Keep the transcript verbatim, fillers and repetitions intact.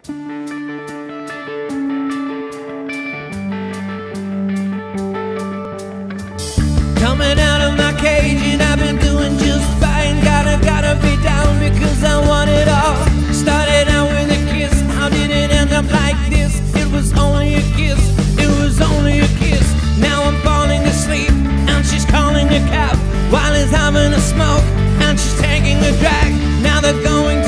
Coming out of my cage and I've been doing just fine. Gotta, gotta be down because I want it all. Started out with a kiss, how did it end up like this? It was only a kiss, it was only a kiss. Now I'm falling asleep and she's calling a cab while he's having a smoke and she's taking a drag. Now they're going to